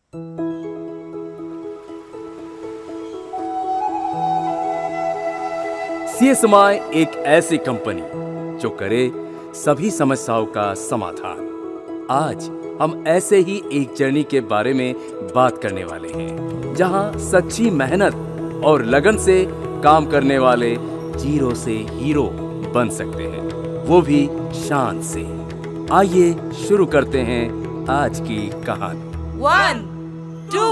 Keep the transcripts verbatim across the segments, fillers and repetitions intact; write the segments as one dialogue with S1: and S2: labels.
S1: C S M आई एक ऐसी company जो करे सभी समस्याओं का समाधान। आज हम ऐसे ही एक जर्नी के बारे में बात करने वाले हैं, जहां सच्ची मेहनत और लगन से काम करने वाले जीरो से हीरो बन सकते हैं, वो भी शान से। आइए शुरू करते हैं आज की कहानी।
S2: One two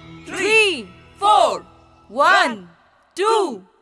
S2: three four, one two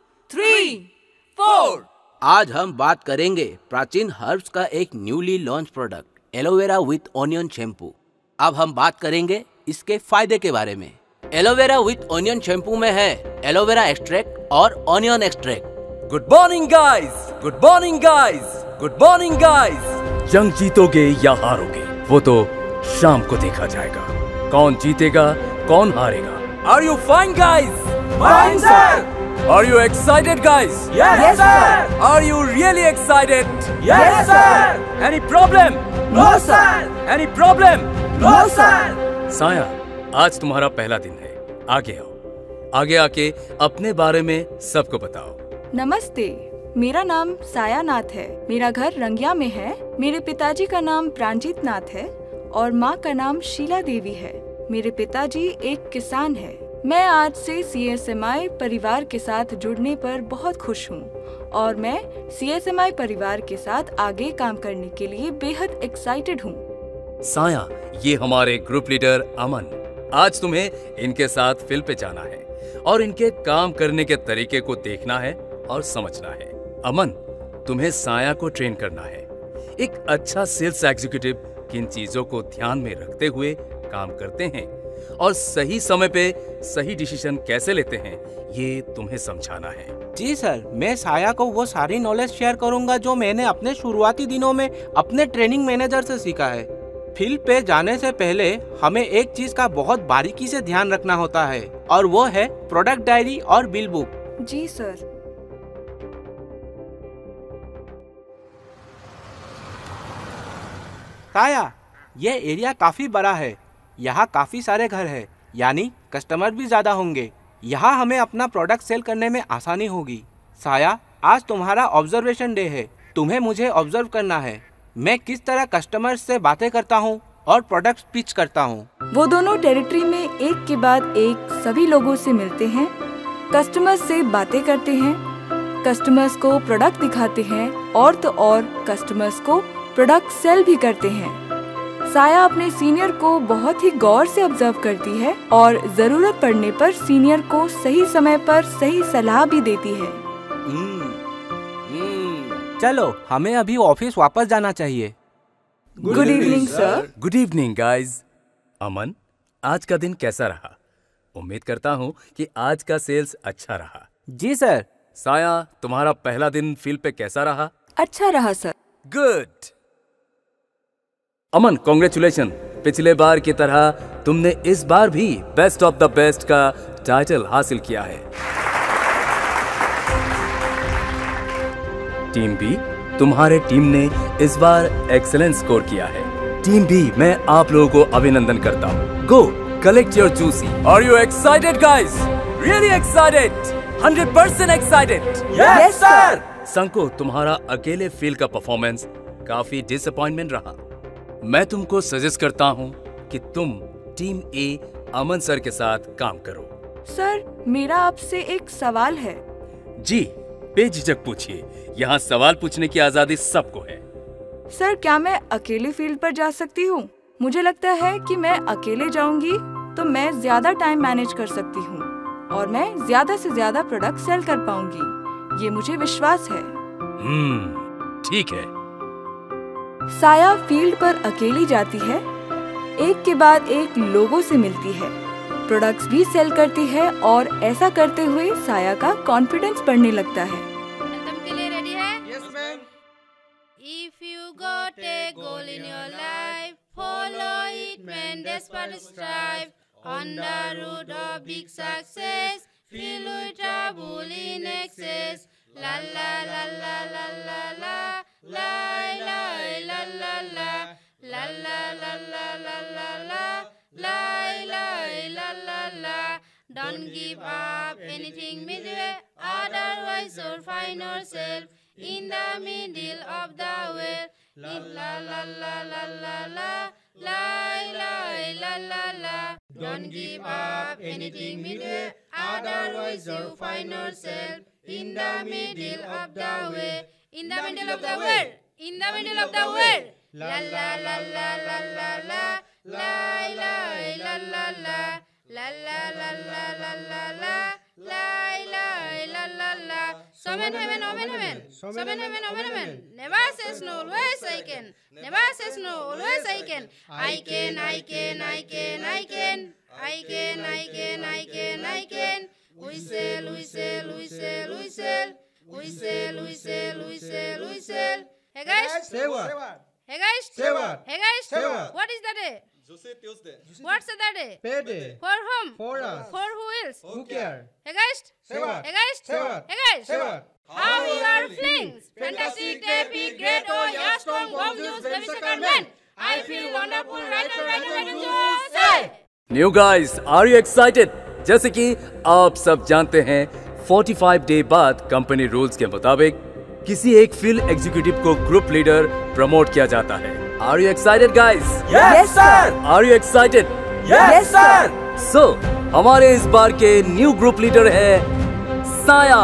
S2: three four.
S3: आज हम बात करेंगे प्राचीन हर्ब्स का एक newly launch product aloe vera with onion shampoo. अब हम बात करेंगे इसके फायदे के बारे में। एलोवेरा विथ ऑनियन शैम्पू में है एलोवेरा एक्सट्रैक्ट और onion extract.
S1: Good morning guys, good morning guys, good morning guys. जंग जीतोगे या हारोगे वो तो शाम को देखा जाएगा। कौन जीतेगा कौन हारेगा। Are you fine guys?
S2: Fine sir.
S1: Are you excited guys?
S2: Yes, yes sir.
S1: Are you really excited?
S2: Yes sir.
S1: Any problem?
S2: No sir.
S1: Any problem?
S2: No sir.
S1: साया, आज तुम्हारा पहला दिन है। आगे आओ। आगे आके अपने बारे में सबको बताओ।
S4: नमस्ते, मेरा नाम साया नाथ है। मेरा घर रंगिया में है। मेरे पिताजी का नाम प्रांजित नाथ है और माँ का नाम शीला देवी है। मेरे पिताजी एक किसान है। मैं आज से सी एस एम आई परिवार के साथ जुड़ने पर बहुत खुश हूँ और मैं सी एस एम आई परिवार के साथ आगे काम करने के लिए बेहद एक्साइटेड हूँ।
S1: साया, ये हमारे ग्रुप लीडर अमन। आज तुम्हें इनके साथ फील्ड पे जाना है और इनके काम करने के तरीके को देखना है और समझना है। अमन, तुम्हें साया को ट्रेन करना है। एक अच्छा सेल्स एग्जीक्यूटिव किन चीजों को ध्यान में रखते हुए काम करते हैं और सही समय पे सही डिसीजन कैसे लेते हैं, ये तुम्हें समझाना है।
S3: जी सर, मैं साया को वो सारी नॉलेज शेयर करूंगा जो मैंने अपने शुरुआती दिनों में अपने ट्रेनिंग मैनेजर से सीखा है। फील्ड पे जाने से पहले हमें एक चीज का बहुत बारीकी से ध्यान रखना होता है और वो है प्रोडक्ट डायरी और बिल बुक।
S4: जी सर।
S3: साया, ये एरिया काफी बड़ा है। यहाँ काफी सारे घर हैं, यानी कस्टमर भी ज्यादा होंगे। यहाँ हमें अपना प्रोडक्ट सेल करने में आसानी होगी। साया, आज तुम्हारा ऑब्जर्वेशन डे है। तुम्हें मुझे ऑब्जर्व करना है। मैं किस तरह कस्टमर से बातें करता हूँ और प्रोडक्ट पिच करता हूँ।
S4: वो दोनों टेरिटरी में एक के बाद एक सभी लोगों से मिलते हैं, कस्टमर्स से बातें करते हैं, कस्टमर्स को प्रोडक्ट दिखाते हैं और तो और कस्टमर्स को प्रोडक्ट सेल भी करते हैं। साया अपने सीनियर को बहुत ही गौर से ऑब्जर्व करती है और जरूरत पड़ने पर सीनियर को सही समय पर सही सलाह भी देती है।
S3: hmm, hmm. चलो, हमें अभी ऑफिस वापस जाना चाहिए।
S4: Good evening sir.
S1: Good evening guys. Aman, आज का दिन कैसा रहा? उम्मीद करता हूँ कि आज का सेल्स अच्छा रहा।
S3: जी सर।
S1: साया, तुम्हारा पहला दिन फील्ड पे कैसा रहा?
S4: अच्छा रहा सर।
S1: गुड। अमन, कॉन्ग्रेचुलेशन। पिछले बार की तरह तुमने इस बार भी बेस्ट ऑफ द बेस्ट का टाइटल हासिल किया है। टीम बी, तुम्हारे टीम ने इस बार एक्सीलेंट स्कोर किया है। टीम बी, मैं आप लोगों को अभिनंदन करता हूँ। Go collect your juicy. Are you excited guys? Really excited? Hundred percent excited?
S2: Yes sir.
S1: Sanko, तुम्हारा अकेले फील्ड का परफॉर्मेंस काफी डिसअपॉइंटमेंट रहा। मैं तुमको सजेस्ट करता हूँ कि तुम टीम ए अमन सर के साथ काम करो।
S4: सर, मेरा आपसे एक सवाल है।
S1: जी, बेझिझक पूछिए। यहाँ सवाल पूछने की आजादी सबको है।
S4: सर, क्या मैं अकेले फील्ड पर जा सकती हूँ? मुझे लगता है कि मैं अकेले जाऊंगी तो मैं ज्यादा टाइम मैनेज कर सकती हूँ और मैं ज्यादा से ज्यादा प्रोडक्ट सेल कर पाऊंगी। ये मुझे विश्वास है।
S1: हम्म, ठीक है।
S4: साया फील्ड पर अकेली जाती है, एक के बाद एक लोगों से मिलती है, प्रोडक्ट्स भी सेल करती है और ऐसा करते हुए साया का कॉन्फिडेंस बढ़ने लगता है।
S5: एंथम के लिए रेडी है?
S2: Yes ma'am.
S5: If you got a goal in your life, follow it when desperate strive. On the road of big success, feel with trouble in excess. La la la la la la la, la la la la la, la la la la la la la, la la Don't give up anything midway, otherwise you'll find yourself in the middle of the way. La la la la la la la, la la la la la. Don't give up anything midway, otherwise you'll find yourself in the middle of the way. In the middle of the world. In the middle of the world. La la la la la la la, la la la la la. La la la la la la la, la la la la la. Some in heaven, some in heaven, some in heaven, some in heaven. Never says no, always I can. Never says no, always I can. I can, I can, I can, I can. I can, I can, I can, I can. We sail, we sail, we sail, we sail. We sail, we sail, we sail, we sail. Hey guys.
S2: Say what?
S5: Hey guys.
S2: Say what?
S5: Hey guys.
S2: Say what?
S5: What is the day?
S2: Tuesday.
S5: What's the day?
S2: Payday.
S5: For whom?
S2: For us.
S5: For who else?
S2: Who care?
S5: Hey guys.
S2: Say what?
S5: Hey guys.
S2: Say what?
S5: Hey guys.
S2: Say what?
S5: How you are feeling? Fantastic, epic, great, oh, yes, strong, bomb juice, baby second man. I feel wonderful, right, right, right, right, say.
S1: New guys, are you excited? जैसे कि आप सब जानते हैं, पैंतालीस day बाद company rules के मुताबिक किसी एक फील्ड एग्जीक्यूटिव को ग्रुप लीडर प्रमोट किया जाता है। Are you excited guys?
S2: Yes, sir.
S1: Are you excited?
S2: Yes, sir.
S1: So हमारे इस बार के न्यू ग्रुप लीडर है साया।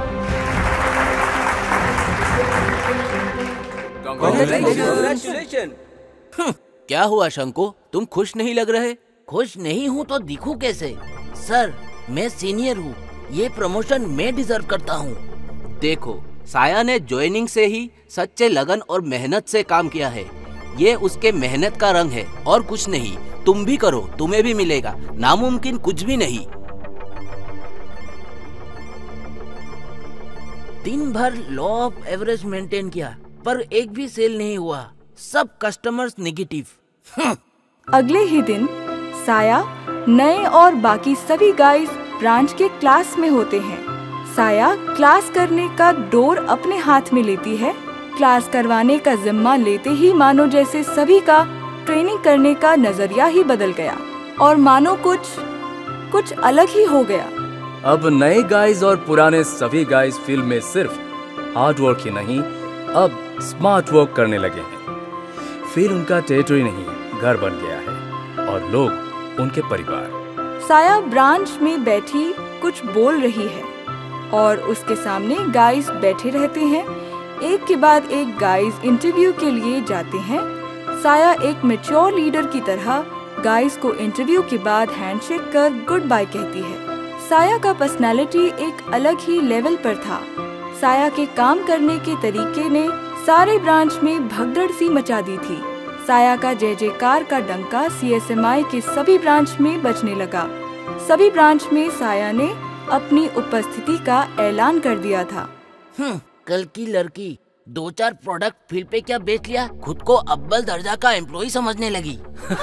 S2: Congratulations.
S6: क्या हुआ शंको, तुम खुश नहीं लग रहे? खुश नहीं हूँ तो दिखूं कैसे? सर, मैं सीनियर हूँ, ये प्रमोशन मैं डिजर्व करता हूँ।
S3: देखो, साया ने ज्वाइनिंग से ही सच्चे लगन और मेहनत से काम किया है। ये उसके मेहनत का रंग है और कुछ नहीं। तुम भी करो, तुम्हें भी मिलेगा। नामुमकिन कुछ भी नहीं।
S6: दिन भर लॉ ऑफ एवरेज मेंटेन किया, पर एक भी सेल नहीं हुआ। सब कस्टमर्स नेगेटिव।
S4: अगले ही दिन साया, नए और बाकी सभी गाइस ब्रांच के क्लास में होते हैं। साया क्लास करने का डोर अपने हाथ में लेती है। क्लास करवाने का जिम्मा लेते ही मानो जैसे सभी का ट्रेनिंग करने का नजरिया ही बदल गया और मानो कुछ कुछ अलग ही हो गया।
S1: अब नए गाइज और पुराने सभी गाइज फील्ड में सिर्फ हार्ड वर्क ही नहीं, अब स्मार्ट वर्क करने लगे हैं। फिर उनका टेरिटरी नहीं, घर बन गया है और लोग उनके परिवार।
S4: साया ब्रांच में बैठी कुछ बोल रही है और उसके सामने गाइस बैठे रहते हैं। एक के बाद एक गाइस इंटरव्यू के लिए जाते हैं। साया एक मैच्योर लीडर की तरह गाइस को इंटरव्यू के बाद हैंडशेक कर गुड बाय कहती है। साया का पर्सनालिटी एक अलग ही लेवल पर था। साया के काम करने के तरीके ने सारे ब्रांच में भगदड़ सी मचा दी थी। साया का जय जयकार का डंका सी एस एम आई के सभी ब्रांच में बजने लगा। सभी ब्रांच में साया ने अपनी उपस्थिति का ऐलान कर दिया था।
S6: हम्म, कल की लड़की दो चार प्रोडक्ट फील्ड पे क्या बेच लिया, खुद को अव्वल दर्जा का एम्प्लॉय समझने लगी।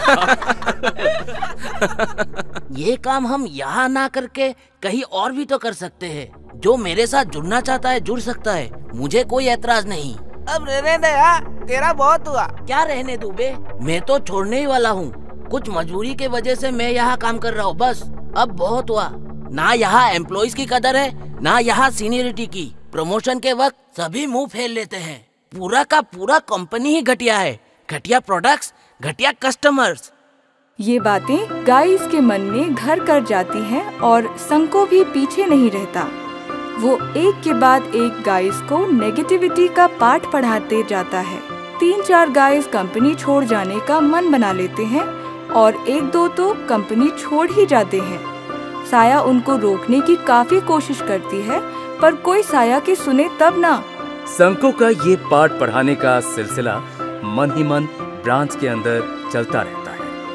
S6: ये काम हम यहाँ ना करके कहीं और भी तो कर सकते हैं। जो मेरे साथ जुड़ना चाहता है जुड़ सकता है, मुझे कोई एतराज नहीं।
S2: अब रहने दे यार, तेरा बहुत हुआ।
S6: क्या रहने दूं बे, मैं तो छोड़ने ही वाला हूँ। कुछ मजबूरी के वजह से मैं यहाँ काम कर रहा हूँ, बस अब बहुत हुआ। ना यहाँ एम्प्लॉइज की कदर है, ना यहाँ सीनियरिटी की। प्रमोशन के वक्त सभी मुंह फेर लेते हैं। पूरा का पूरा कंपनी ही घटिया है। घटिया प्रोडक्ट्स, घटिया कस्टमर्स।
S4: ये बातें गाइस के मन में घर कर जाती हैं और संको भी पीछे नहीं रहता। वो एक के बाद एक गाइस को नेगेटिविटी का पाठ पढ़ाते जाता है। तीन चार गाइस कंपनी छोड़ जाने का मन बना लेते हैं और एक दो तो कंपनी छोड़ ही जाते हैं। साया उनको रोकने की काफी कोशिश करती है, पर कोई साया के सुने तब ना।
S1: संको का ये पाठ पढ़ाने का सिलसिला मन ही मन ब्रांच के अंदर चलता रहता है।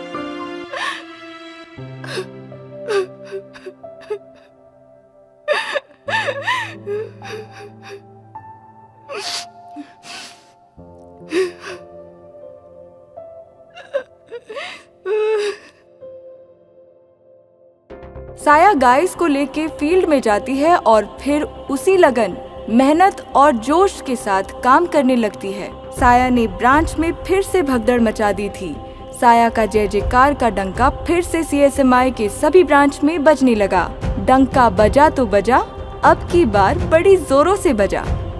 S4: साया गाइस को लेके फील्ड में जाती है और फिर उसी लगन, मेहनत और जोश के साथ काम करने लगती है। साया ने ब्रांच में फिर से भगदड़ मचा दी थी। साया का जय जयकार का डंका फिर से सी एस एम आई के सभी ब्रांच में बजने लगा। डंका बजा तो बजा, अब की बार बड़ी जोरों से बजा।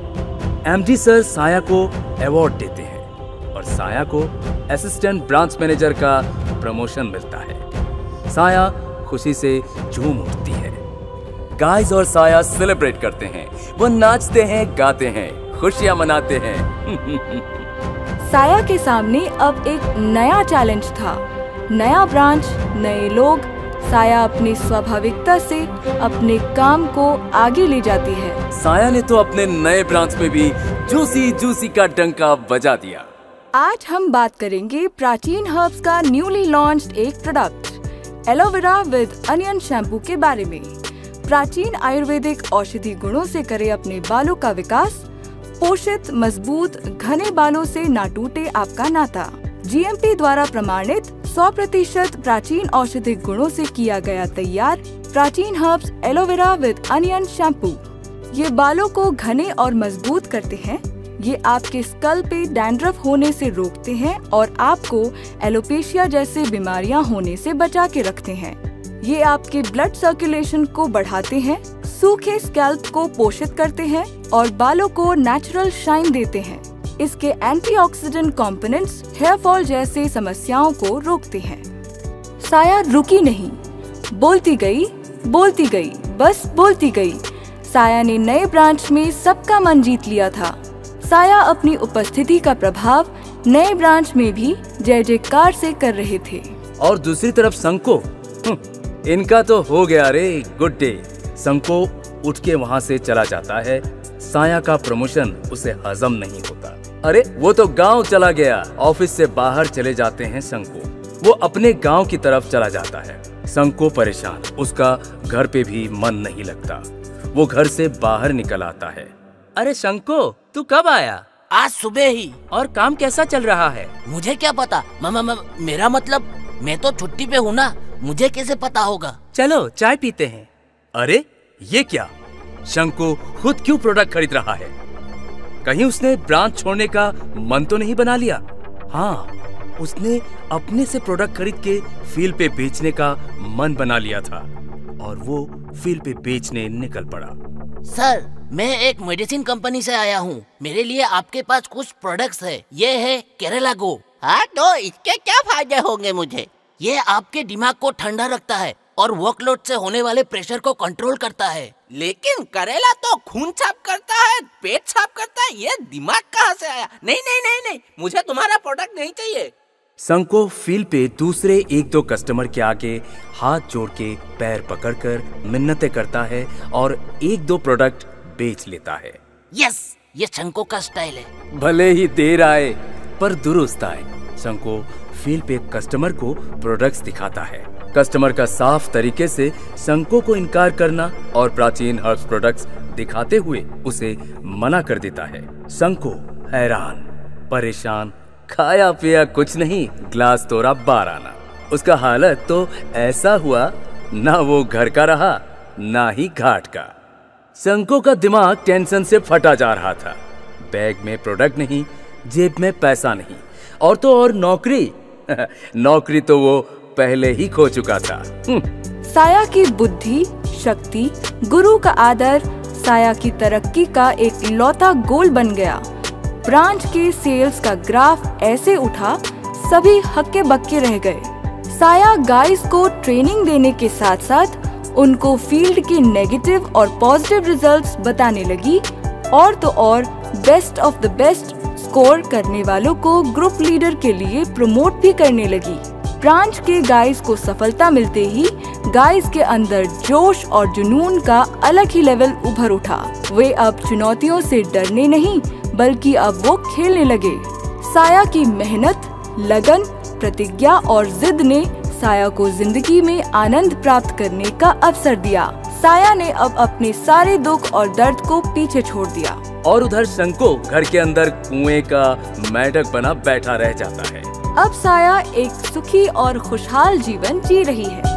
S1: एम डी सर साया को अवार्ड देते हैं और साया को असिस्टेंट ब्रांच मैनेजर का प्रमोशन मिलता है। साया खुशी से झूम उठती है। गाइस और साया सेलिब्रेट करते हैं, वो नाचते हैं, गाते हैं, खुशियां मनाते हैं।
S4: साया के सामने अब एक नया चैलेंज था। नया ब्रांच, नए लोग। साया अपनी स्वाभाविकता से अपने काम को आगे ले जाती है।
S1: साया ने तो अपने नए ब्रांच में भी जूसी जूसी का डंका बजा दिया।
S4: आज हम बात करेंगे प्राचीन हर्ब्स का न्यूली लॉन्च्ड एक product aloe vera with onion shampoo के बारे में। प्राचीन आयुर्वेदिक औषधि गुणों से करे अपने बालों का विकास। पोषित, मजबूत, घने बालों से ना टूटे आपका नाता। जी एम पी द्वारा प्रमाणित सौ प्रतिशत प्राचीन औषधिक गुणों से किया गया तैयार Prachin herbs aloe vera with onion shampoo. ये बालों को घने और मजबूत करते हैं। ये आपके स्कल पे डैंड्रफ होने से रोकते हैं और आपको एलोपेशिया जैसे बीमारियां होने से बचा के रखते हैं। ये आपके ब्लड सर्कुलेशन को बढ़ाते हैं, सूखे स्कैल्प को पोषित करते हैं और बालों को नेचुरल शाइन देते हैं। इसके एंटीऑक्सीडेंट कंपोनेंट्स हेयर फॉल जैसे समस्याओं को रोकते हैं। साया रुकी नहीं, बोलती गई, बोलती गई, बस बोलती गई। साया ने नए ब्रांच में सबका मन जीत लिया था। साया अपनी उपस्थिति का प्रभाव नए ब्रांच में भी जय जयकार से कर रहे थे।
S1: और दूसरी तरफ संको, इनका तो हो गया रे गुड डे। संको उठ के वहाँ से चला जाता है। साया का प्रमोशन उसे हजम नहीं होता। अरे वो तो गांव चला गया। ऑफिस से बाहर चले जाते हैं संको। वो अपने गांव की तरफ चला जाता है। संको परेशान, उसका घर पे भी मन नहीं लगता। वो घर से बाहर निकल आता है। अरे संको, तू कब आया?
S6: आज सुबह ही।
S1: और काम कैसा चल रहा है?
S6: मुझे क्या पता? म, म, मेरा मतलब मैं तो छुट्टी पे हूँ ना, मुझे कैसे पता होगा?
S1: चलो चाय पीते हैं। अरे ये क्या? शंको खुद क्यों प्रोडक्ट खरीद रहा है? कहीं उसने ब्रांच छोड़ने का मन तो नहीं बना लिया? हाँ, उसने अपने से प्रोडक्ट खरीद के फील्ड पे बेचने का मन बना लिया था और वो फील्ड पे बेचने निकल पड़ा।
S6: सर, मैं एक मेडिसिन कंपनी से आया हूँ। मेरे लिए आपके पास कुछ प्रोडक्ट्स है। ये है केरला गो। हाँ, तो इसके क्या फायदे होंगे मुझे? ये आपके दिमाग को ठंडा रखता है और वर्कलोड से होने वाले प्रेशर को कंट्रोल करता है।
S3: लेकिन करेला तो खून साफ करता है, पेट साफ करता है, ये दिमाग कहाँ से आया? नहीं नहीं नहीं नहीं, मुझे तुम्हारा प्रोडक्ट नहीं चाहिए।
S1: संको फील्ड पे दूसरे एक दो कस्टमर के आगे हाथ जोड़ के पैर पकड़कर मिन्नतें करता है और एक दो प्रोडक्ट बेच लेता है।
S6: यस, ये शंको का स्टाइल है।
S1: भले ही देर आए पर दुरुस्त आए। शंको फील्ड पे कस्टमर को प्रोडक्ट्स दिखाता है। कस्टमर का साफ तरीके से शंको को इनकार करना और प्राचीन हर्ब्स प्रोडक्ट्स दिखाते हुए उसे मना कर देता है। शंको हैरान, परेशान, खाया पिया कुछ नहीं, ग्लास तोड़ा बार आना। उसका हालत तो ऐसा हुआ, ना वो घर का रहा ना ही घाट का। शंको का दिमाग टेंशन से फटा जा रहा था। बैग में प्रोडक्ट नहीं, जेब में पैसा नहीं, और तो और नौकरी नौकरी तो वो पहले ही खो चुका था।
S4: साया की बुद्धि, शक्ति, गुरु का आदर साया की तरक्की का एक इकलौता गोल बन गया। ब्रांच के सेल्स का ग्राफ ऐसे उठा, सभी हक्के बक्के रह गए। साया गाइस को ट्रेनिंग देने के साथ साथ उनको फील्ड के नेगेटिव और पॉजिटिव रिजल्ट्स बताने लगी, और तो और best of the best score करने वालों को ग्रुप लीडर के लिए प्रमोट भी करने लगी। ब्रांच के गाइस को सफलता मिलते ही गाइस के अंदर जोश और जुनून का अलग ही लेवल उभर उठा। वे अब चुनौतियों से डरने नहीं बल्कि अब वो खेलने लगे। साया की मेहनत, लगन, प्रतिज्ञा और जिद ने साया को जिंदगी में आनंद प्राप्त करने का अवसर दिया। साया ने अब अपने सारे दुख और दर्द को पीछे छोड़ दिया।
S1: और उधर शंको घर के अंदर कुएं का मेंढक बना बैठा रह जाता है।
S4: अब साया एक सुखी और खुशहाल जीवन जी रही है।